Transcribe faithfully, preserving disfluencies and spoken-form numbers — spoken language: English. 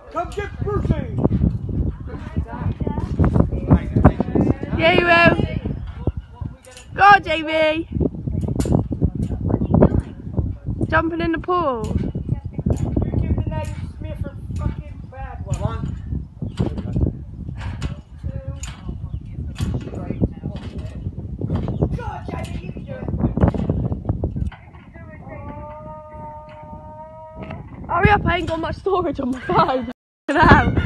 Come get Brucey! Yeah, you will. Go on, Jamie. Jumping in the pool. You give the Nathan Smith a fucking bad one. One. Two. God, Jamie, you can do it. Hurry up, I ain't got much storage on my phone. Now.